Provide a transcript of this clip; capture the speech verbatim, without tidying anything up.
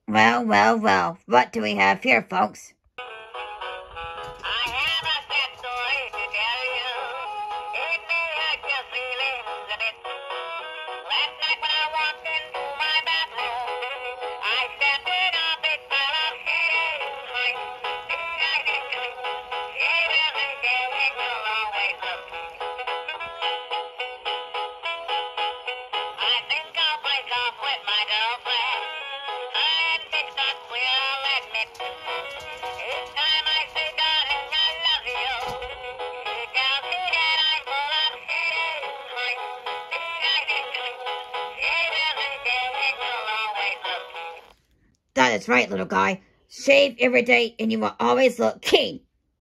Well, well, well, what do we have here, folks? I have a sad story to tell you. It may hurt your feelings a bit. Last night when I walked into my bathroom, I stepped in a big pile of shaving. Shaving and shaving will always look. I think I'll break off with my girlfriend. I admit that we'll admit. Each time I say, darling, I love you, she tells me that I'm full of shit. Shaving and shaving will always look. That is right, little guy. Shave every day and you will always look king.